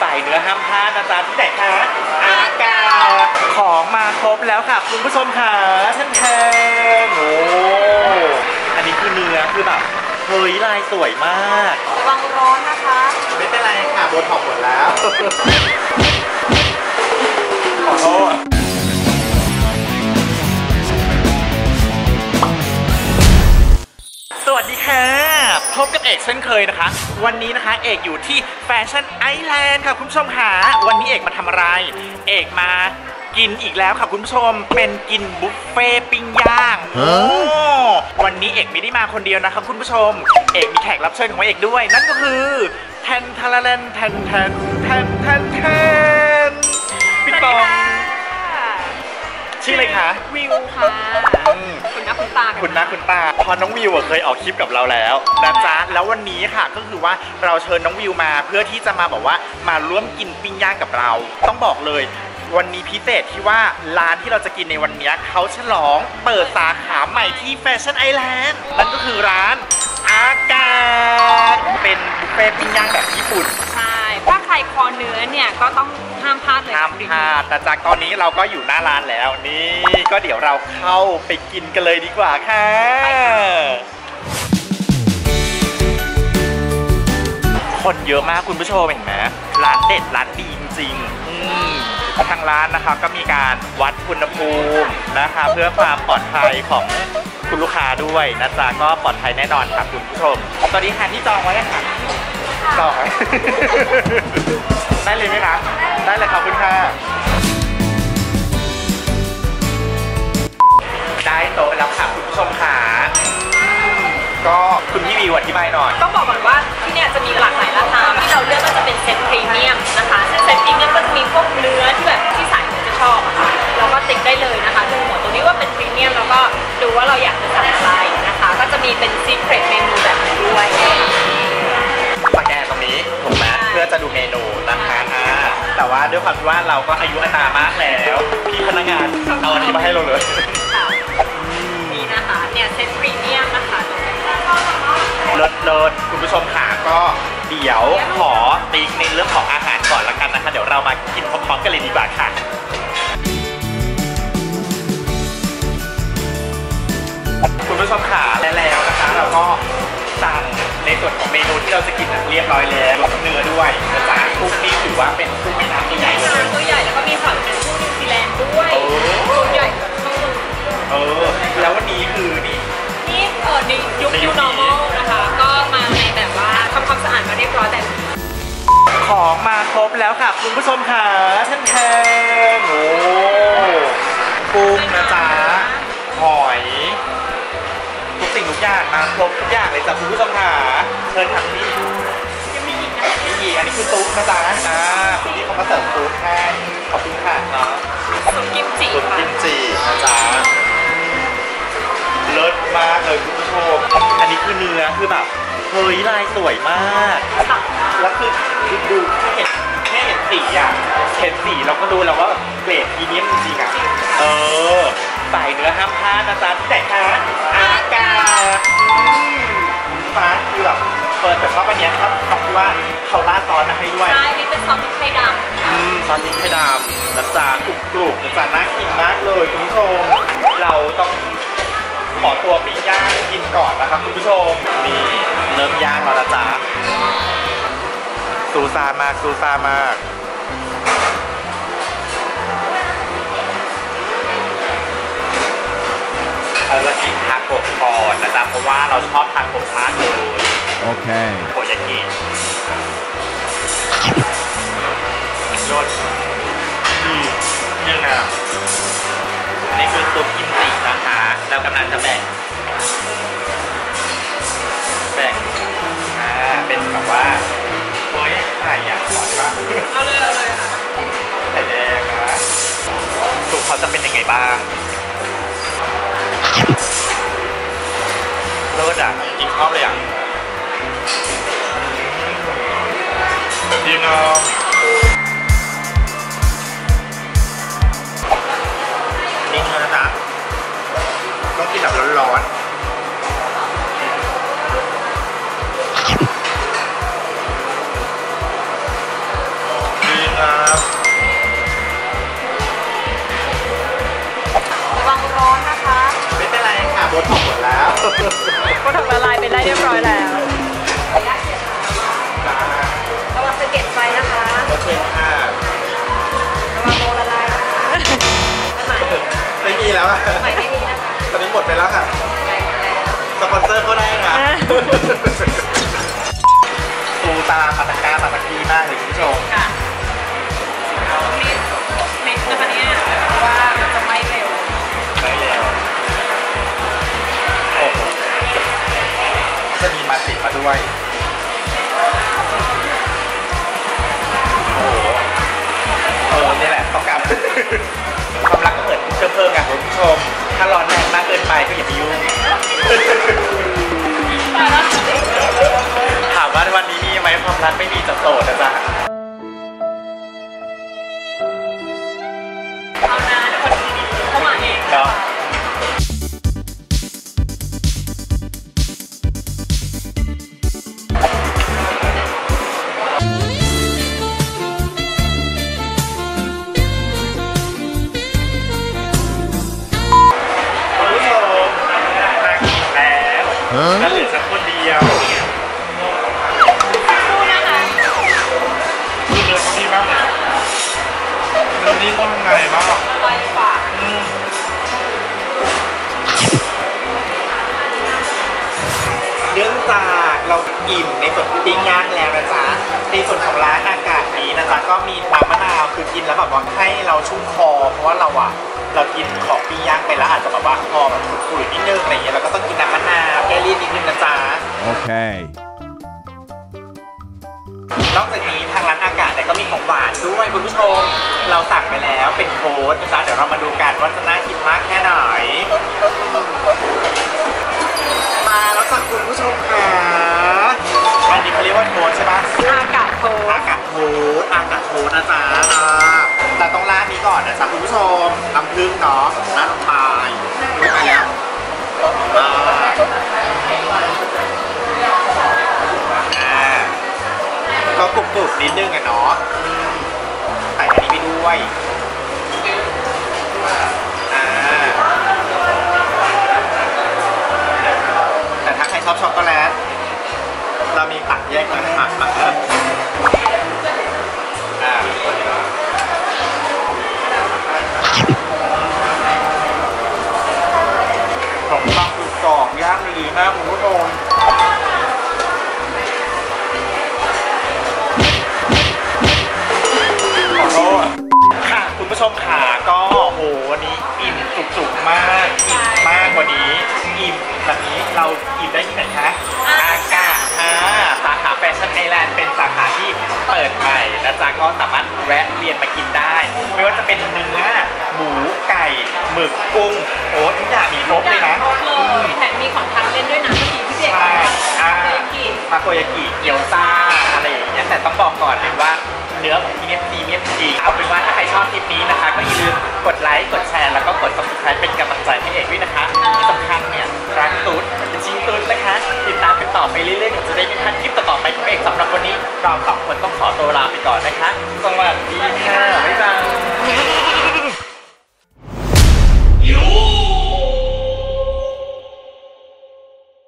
สายเนื้อห้ามพลาดนะจ๊ะที่ไหนคะอากาของมาครบแล้วค่ะคุณผู้ชมค่ะท่านแทนโอ้อันนี้คือเนื้อคือแบบเฮ้ยลายสวยมากระวังร้อนนะคะไม่เป็นไรค่ะโบท็อกหมดแล้วขอโทษสวัสดีค่ะพบกับเอกเช่นเคยนะคะวันนี้นะคะเอกอยู่ที่แฟชั่นไอแลนด์ค่ะคุณผู้ชมค่ะวันนี้เอกมาทำอะไรเอกมากินอีกแล้วค่ะคุณผู้ชมเป็นกินบุฟเฟ่ปิ้งย่างวันนี้เอกไม่ได้มาคนเดียวนะครับคุณผู้ชมเอกมีแขกรับเชิญของเอกด้วยนั่นก็คือแทนทาราเลนแทนพี่ปองชื่ออะไรคะวิวค่ะคุณหน้าคุณตาพอน้องวิวเคยออกคลิปกับเราแล้วนะจ๊ะแล้ววันนี้ค่ะก็คือว่าเราเชิญน้องวิวมาเพื่อที่จะมาบอกว่ามาร่วมกินปิ้งย่างกับเราต้องบอกเลยวันนี้พิเศษที่ว่าร้านที่เราจะกินในวันนี้เขาฉลองเปิดสาขาใหม่ที่แฟชั่นไอแลนด์นั่นก็คือร้านอากาเป็นบุฟเฟ่ปิ้งย่างแบบญี่ปุ่นใช่ถ้าใครคอเนื้อเนี่ยก็ต้องห้ามพลาดเลยห้ามพลาดแต่จากตอนนี้เราก็อยู่หน้าร้านแล้วนี่ก็เดี๋ยวเราเข้าไปกินกันเลยดีกว่าค่ะคนเยอะมากคุณผู้ชมเห็นไหมร้านเด็ดร้านดีจริงๆทางร้านนะคะก็มีการวัดอุณหภูมินะคะเพื่อความปลอดภัยของคุณลูกค้าด้วยนะจ๊ะก็ปลอดภัยแน่นอนค่ะคุณผู้ชมตอนนี้ค่ะที่จองไว้ค่ะจองได้เลยไหมคะได้เลยขอบคุณค่ะได้โต๊ะแล้วค่ะคุณผู้ชมค่ะก็คุณพี่วิวอธิบายหน่อยต้องบอกก่อนว่าที่เนี่ยจะมีหลากหลายราคาที่เราเลือกก็จะเป็นเซตพรีเมียมนะคะซึ่งเซตพรีเมียมก็จะมีพวกเนื้อที่แบบที่สายจะชอบค่ะเราก็ติ๊กได้เลยนะคะดูหมดตรงนี้ว่าเป็นพรีเมียมแล้วก็ดูว่าเราอยากจะสั่งอะไรนะคะก็จะมีเป็นซีเครตเมนูแบบนี้ด้วยสแกนตรงนี้ถูกไหมเพื่อจะดูเมนูนะคะแต่ว่าด้วยความที่ว่าเราก็อายุอานามากแล้วพี่พนักงานเอาอันนี้มาให้เราเลยนี่นะคะเนี่ยเซตพรีเมียมนะคะเลิศคุณผู้ชมค่ะก็เดี๋ยวขอติ๊กในเรื่องของอาหารก่อนละกันนะคะเดี๋ยวเรามากินพร้อมๆกันเลยดีกว่าค่ะคุณผู้ชมค่ะแล้วนะคะเราก็สั่งในส่วนของเมนูที่เราจะกินเรียบร้อยแล้วรวมเนื้อด้วยนะจ๊ะกุ้งนี่ถือว่าเป็นกุ้งแม่น้ำตัวใหญ่แล้วก็มีผักเป็นกุ้งนิวซีแลนด์ด้วยตัวใหญ่แล้ววันนี้คือนี่ในยุค New Normal นะคะก็มาในแบบว่าทำความสะอาดมาเรียบร้อยแต่ของมาครบแล้วค่ะคุณผู้ชมค่ะท่านแทนโอ้กุ้งนะจ๊ะหอยทุกสิ่งทุกอย่างมาครบทุกอย่างเลยจ้ะคุณผู้ชมค่ะเชิญทางนี้ยังมีอีกนะอันนี้คือตุ๊กนะจ๊ะคุณพี่เขามาเสิร์ฟตุ๊กให้ขอบคุณค่ะเนาะซุปกิมจินะจ๊ะเลิศมากเลยคุณผู้ชมอันนี้คือเนื้อคือแบบเฮ้ยลายสวยมากแล้วคือดูแค่เห็นสีอ่ะเห็นสีเราก็รู้แล้วว่าเกรดพรีเมียมจริงๆอ่ะสายเนื้อห้ามพลาดนะจ๊ะที่ไหนคะอากาฟ้าคือแบบเปิดแต่ชอบอันนี้ครับเขาคิดว่าเขาราดซอสมาให้ด้วยใช่นี่เป็นซอสพริกไทยดำซอสพริกไทยดำนะจ๊ะกรุบนะจ๊ะน่ากินมากเลยคุณผู้ชมเราต้องขอตัวปิ้งย่างกินก่อนนะครับคุณผู้ชมนี่เริ่มย่างแล้วนะจ๊ะซูซามากเรากินทาโกะก่อนนะจ๊ะเพราะว่าเราชอบทาโกะมากเลยโอเคโกยากิรสนี่นะนี่คือซุปกิมจินะคะเรากำลังจะแบ่งเป็นแบบว่าโอ้ยไข่อ่ะหวานมากเอาเลยค่ะไข่แดงนะซุปเขาจะเป็นยังไงบ้างเลิศอ่ะกินข้าวเลยอ่ะดีเนาะนี่นะจ๊ะต้องกินแบบร้อนๆบระวังร้อนนะคะไม่เป็นไรค่ะโบท็อกหมดแล้วก็ทำละลายไปได้เรียบร้อยแล้วระวังสะเก็ดไฟนะคะโอเคค่ะระวังโบละลายนะคะใหม่ไม่มีแล้วอะใหม่ไม่มีนะคะตอนนี้หมดไปแล้วค่ะใหม่หมดแล้วสปอนเซอร์ก็ได้นะตูตาปาตะกาปาตะกีมากเลยคุณผู้ชมค่ะมิดนะคะเนี่ยเพราะว่ามันจะไหม้เร็วได้แล้วโอ้โหจะมีมาติดมาด้วยโอ้โหนี่แหละต้องการความรักก็เหมือนเชื้อเพลิงอะคุณผู้ชมถ้าร้อนแรงมากเกินไปก็อย่าไปยุ่งถามว่าวันนี้มีไหมความรักไม่มีจะโสดนะจ๊ะเอานะเดี๋ยวคนดีๆเข้ามาเองเนาะคุณผู้ชมนางกินแล้วแล้วเหลือสักคนเดียวสู้นะคะคือเนื้อเขาดีมากเลยเนื้อนี่ก็ทำไงบ้างไวกว่าเนื่องจากเราอิ่มในส่วนที่ปิ้งย่างแล้วนะจ๊ะในส่วนของร้านอากาศนี้นะจ๊ะก็มีน้ำมะนาวคือกินแล้วแบบว่าให้เราชุ่มคอเพราะว่าเรากินของปิ้งย่างไปแล้วอาจจะแบบว่าคอแบบขุ่นๆนิดนึงอะไรเงี้ยเราก็ต้องกินน้ำมะนาวแก้รีดนิดนึงนะจ๊ะ Okay. นอกจากนี้ทางร้านอากาศเนี่ยก็มีของหวานด้วยคุณผู้ชมเราสั่งไปแล้วเป็นโค้ดนะจ๊ะเดี๋ยวเรามาดูกันว่าจะน่ากินมากแค่ไหนมาแล้วจ้ะคุณผู้ชมค่ะอันนี้เขาเรียกว่าโค้ดใช่ปะอากาศโพอากาศโค้ดนะจ๊ะแต่ต้องราดนี้ก่อนนะจ๊ะคุณผู้ชมน้ำผึ้งเนาะราดลงไปรู้ไหมแล้วก็กรุบๆนิดนึงอะเนาะใส่อันนี้ไปด้วยแต่ถ้าใครชอบช็อกโกแลตเรามีตักแยกมาของตักคือกรอบย่างดีมากคุณผู้ชมค่ะคุณผู้ชมขาก็โหวันนี้อิ่มจุกๆมากอิ่มมากกว่านี้อิ่มแบบนี้เราอิ่มได้ที่ไหนคะอากาศสาขาแฟชั่นไอแลนด์เป็นสาขาที่เปิดใหม่นะจ๊ะก็สามารถแวะเวียนมากินได้ไม่ว่าจะเป็นเนื้อหมูไก่หมึกกุ้งโอ้ทุกอย่างมีครบเลยนะแถมมีของทานเล่นด้วยนะเมื่อกี้พี่เด็กใช่กินทาโกยากิเกี๊ยวซ่าอะไรอย่างเงี้ยแต่ต้องบอกก่อนเลยว่าเนื้อของที่นี่พรีเมียมจริงเอาเป็นว่าถ้าใครชอบคลิปนี้นะคะก็อย่าลืมกดไลค์กดแชร์แล้วก็กด subscribe เป็นกำลังใจให้เอกด้วยนะคะที่สำคัญเนี่ยร้านตูดเป็นชิ้นตูดนะคะติดตามกันต่อไปเรื่อย